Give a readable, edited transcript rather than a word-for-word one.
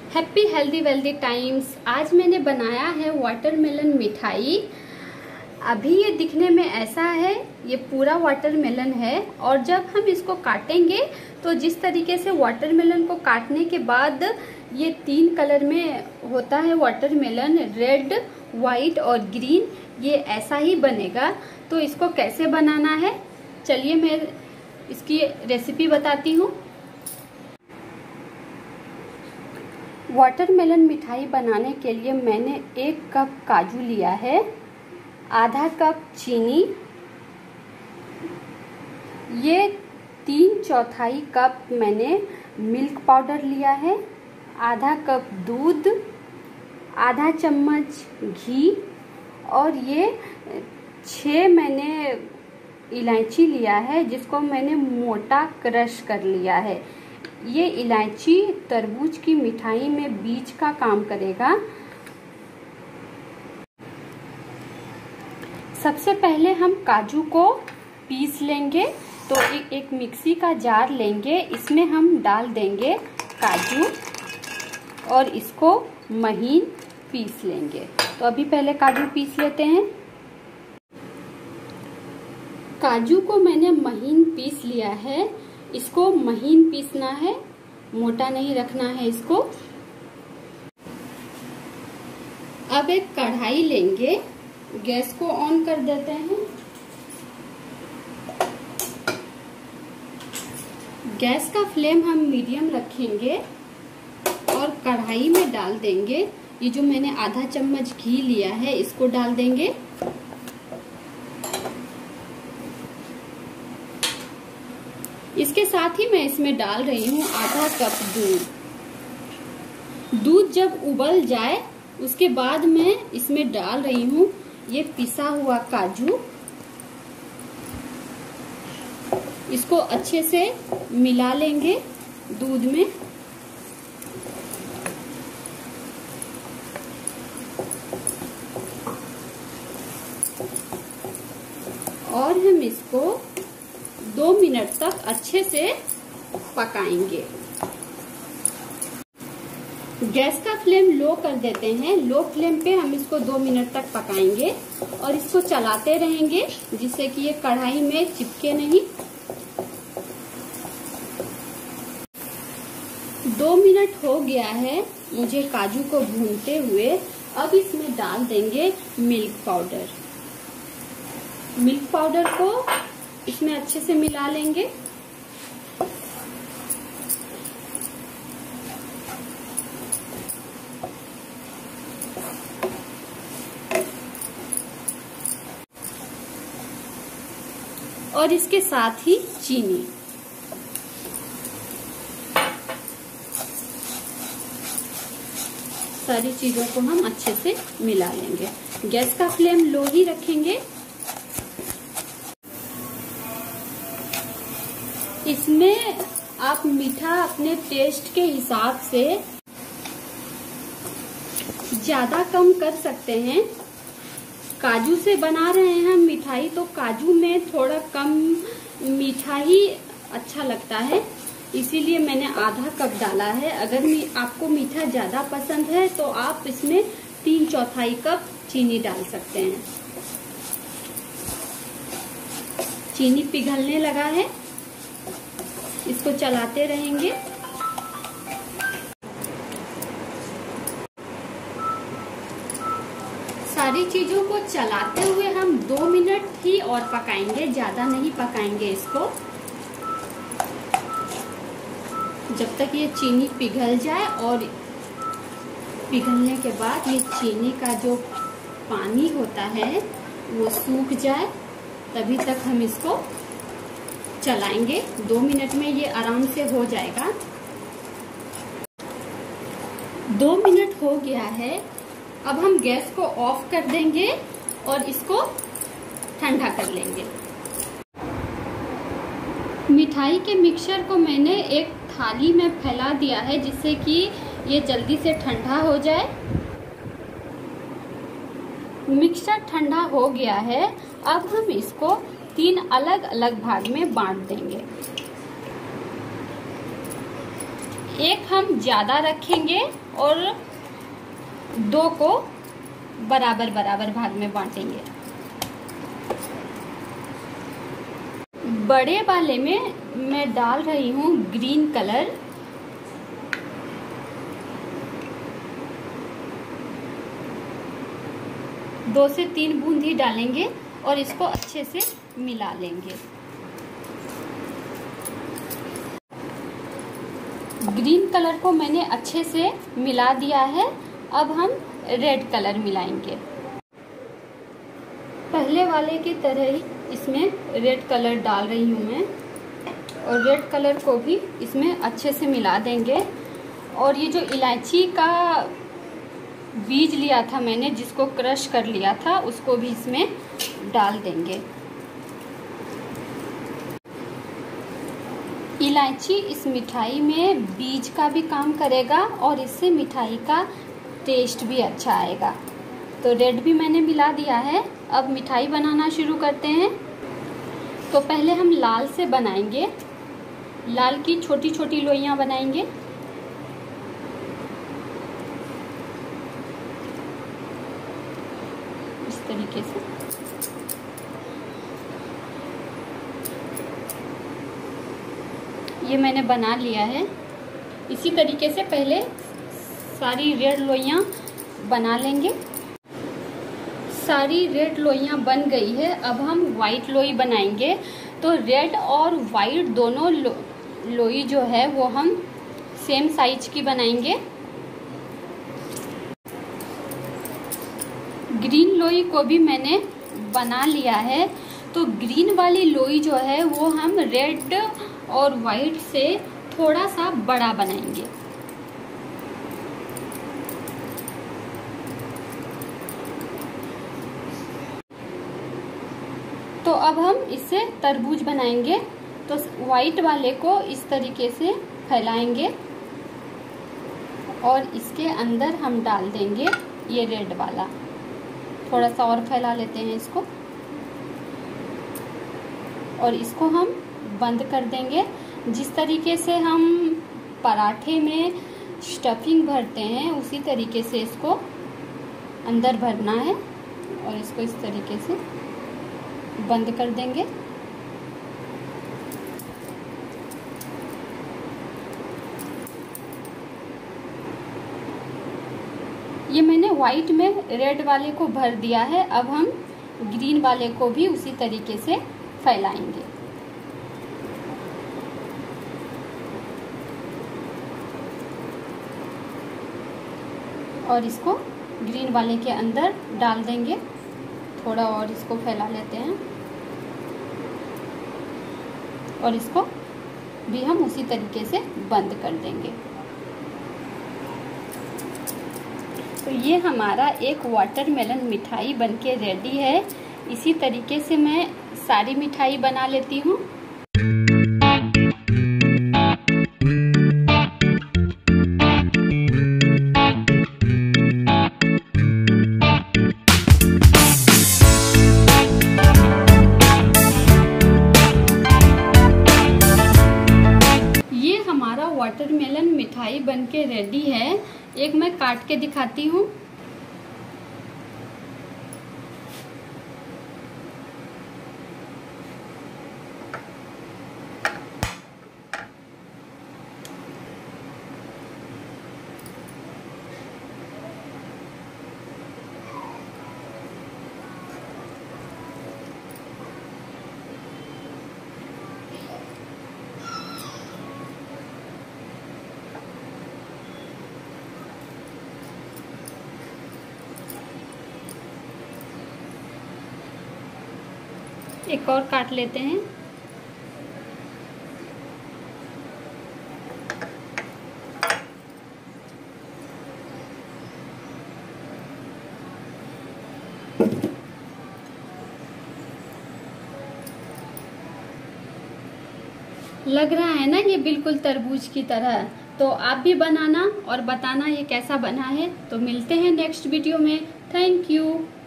Happy healthy wealthy times. आज मैंने बनाया है वाटरमेलन मिठाई। अभी ये दिखने में ऐसा है, ये पूरा वाटरमेलन है और जब हम इसको काटेंगे तो जिस तरीके से वाटरमेलन को काटने के बाद ये 3 कलर में होता है वाटरमेलन, रेड, वाइट और ग्रीन, ये ऐसा ही बनेगा। तो इसको कैसे बनाना है चलिए मैं इसकी रेसिपी बताती हूँ। वाटरमेलन मिठाई बनाने के लिए मैंने 1 कप काजू लिया है, आधा कप चीनी, ये 3/4 कप मैंने मिल्क पाउडर लिया है, आधा कप दूध, आधा चम्मच घी और ये 6 मैंने इलायची लिया है जिसको मैंने मोटा क्रश कर लिया है। ये इलायची तरबूज की मिठाई में बीज का काम करेगा। सबसे पहले हम काजू को पीस लेंगे। तो एक मिक्सी का जार लेंगे, इसमें हम डाल देंगे काजू और इसको महीन पीस लेंगे। तो अभी पहले काजू पीस लेते हैं। काजू को मैंने महीन पीस लिया है, इसको महीन पीसना है, मोटा नहीं रखना है इसको। अब एक कढ़ाई लेंगे, गैस को ऑन कर देते हैं। गैस का फ्लेम हम मीडियम रखेंगे और कढ़ाई में डाल देंगे ये जो मैंने आधा चम्मच घी लिया है, इसको डाल देंगे। इसके साथ ही मैं इसमें डाल रही हूँ आधा कप दूध। दूध जब उबल जाए उसके बाद मैं इसमें डाल रही हूँ ये पिसा हुआ काजू। इसको अच्छे से मिला लेंगे दूध में। और हम इसको 2 मिनट तक अच्छे से पकाएंगे। गैस का फ्लेम लो कर देते हैं। लो फ्लेम पे हम इसको 2 मिनट तक पकाएंगे और इसको चलाते रहेंगे जिससे कि ये कढ़ाई में चिपके नहीं। 2 मिनट हो गया है मुझे काजू को भूनते हुए। अब इसमें डाल देंगे मिल्क पाउडर। मिल्क पाउडर को इसमें अच्छे से मिला लेंगे। और इसके साथ ही चीनी। सारी चीजों को हम अच्छे से मिला लेंगे। गैस का फ्लेम लो ही रखेंगे। इसमें आप मीठा अपने टेस्ट के हिसाब से ज्यादा कम कर सकते हैं। काजू से बना रहे हैं हम मिठाई, तो काजू में थोड़ा कम मीठा ही अच्छा लगता है, इसीलिए मैंने आधा कप डाला है। अगर आपको मीठा ज्यादा पसंद है तो आप इसमें 3/4 कप चीनी डाल सकते हैं। चीनी पिघलने लगा है, इसको चलाते रहेंगे। सारी चीजों को चलाते हुए हम 2 मिनट ही और पकाएंगे, ज्यादा नहीं पकाएंगे इसको, जब तक ये चीनी पिघल जाए। और पिघलने के बाद ये चीनी का जो पानी होता है वो सूख जाए, तभी तक हम इसको चलाएंगे। 2 मिनट में ये आराम से हो जाएगा। 2 मिनट हो गया है। अब हम गैस को ऑफ कर देंगे और इसको ठंडा कर लेंगे। मिठाई के मिक्सचर को मैंने एक थाली में फैला दिया है जिससे कि ये जल्दी से ठंडा हो जाए। मिक्सचर ठंडा हो गया है। अब हम इसको 3 अलग अलग भाग में बांट देंगे। एक हम ज्यादा रखेंगे और 2 को बराबर बराबर भाग में बांटेंगे। बड़े वाले में मैं डाल रही हूँ ग्रीन कलर। दो से 3 बूंद ही डालेंगे और इसको अच्छे से मिला लेंगे। ग्रीन कलर को मैंने अच्छे से मिला दिया है। अब हम रेड कलर मिलाएंगे। पहले वाले की तरह ही इसमें रेड कलर डाल रही हूँ मैं, और रेड कलर को भी इसमें अच्छे से मिला देंगे। और ये जो इलायची का बीज लिया था मैंने, जिसको क्रश कर लिया था, उसको भी इसमें डाल देंगे। इलायची इस मिठाई में बीज का भी काम करेगा और इससे मिठाई का टेस्ट भी अच्छा आएगा। तो रेड भी मैंने मिला दिया है। अब मिठाई बनाना शुरू करते हैं। तो पहले हम लाल से बनाएंगे। लाल की छोटी छोटी लोइयां बनाएंगे। इस तरीके से। ये मैंने बना लिया है। इसी तरीके से पहले सारी रेड लोइयां बना लेंगे। सारी रेड लोइयां बन गई है। अब हम वाइट लोई बनाएंगे। तो रेड और वाइट दोनों लोई जो है वो हम सेम साइज की बनाएंगे। ग्रीन लोई को भी मैंने बना लिया है। तो ग्रीन वाली लोई जो है वो हम रेड और वाइट से थोड़ा सा बड़ा बनाएंगे। तो अब हम इससे तरबूज बनाएंगे। तो वाइट वाले को इस तरीके से फैलाएंगे और इसके अंदर हम डाल देंगे ये रेड वाला। थोड़ा सा और फैला लेते हैं इसको, और इसको हम बंद कर देंगे। जिस तरीके से हम पराठे में स्टफिंग भरते हैं उसी तरीके से इसको अंदर भरना है, और इसको इस तरीके से बंद कर देंगे। ये मैंने वाइट में रेड वाले को भर दिया है। अब हम ग्रीन वाले को भी उसी तरीके से फैलाएंगे। और इसको ग्रीन वाले के अंदर डाल देंगे। थोड़ा और इसको फैला लेते हैं, और इसको भी हम उसी तरीके से बंद कर देंगे। तो ये हमारा एक वाटरमेलन मिठाई बनके रेडी है। इसी तरीके से मैं सारी मिठाई बना लेती हूँ। ये हमारा वाटरमेलन मिठाई बनके रेडी है। एक मैं काट के दिखाती हूँ। एक और काट लेते हैं। लग रहा है ना ये बिल्कुल तरबूज की तरह। तो आप भी बनाना और बताना ये कैसा बना है। तो मिलते हैं नेक्स्ट वीडियो में। Thank you.